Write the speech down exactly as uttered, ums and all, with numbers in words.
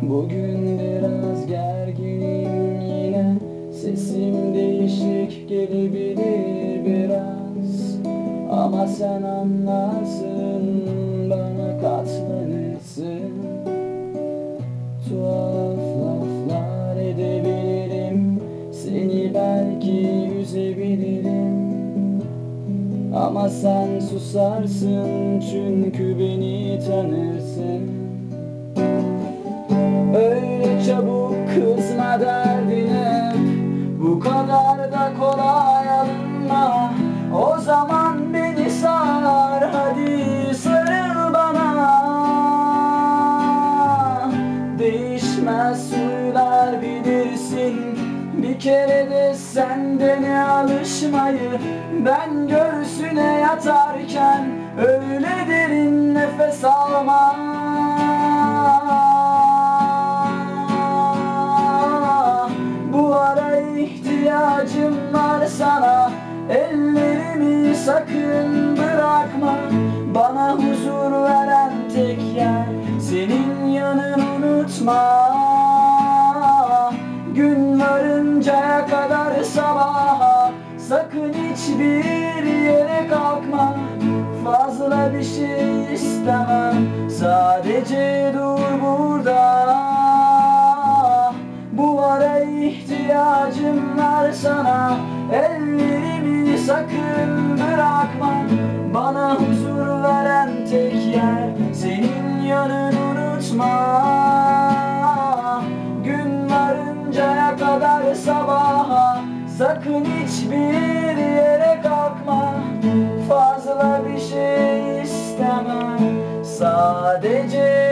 Bugün biraz gerginim yine. Sesim değişik gelebilir biraz, ama sen anlarsın, bana katlanırsın. Tuhaf laflar edebilirim, seni belki üzebilirim, ama sen susarsın çünkü beni tanırsın. Öyle çabuk kızma derdine, bu kadar da kolay alınma. O zaman beni sar, hadi sarıl bana. Değişmez huylar bilirsin, bir kere de senden alışmayı. Ben göğsüne yatarken öyle derin nefes alma. Bu ara ihtiyacım var sana, ellerimi sakın bırakma. Bana huzur veren tek yer senin yanın, unutma. Gün varıncaya kadar sabaha, sakın hiçbir yere kalkma. Fazla bir şey istemem, sadece dur burada. Bu ara ihtiyacım var sana, ellerimi sakın bırakma. Bana huzur veren tek yer senin yanın, unutma. Gün varıncaya kadar sabaha, sakın hiçbir yere kalkma. Fazla bir şey istemem, sadece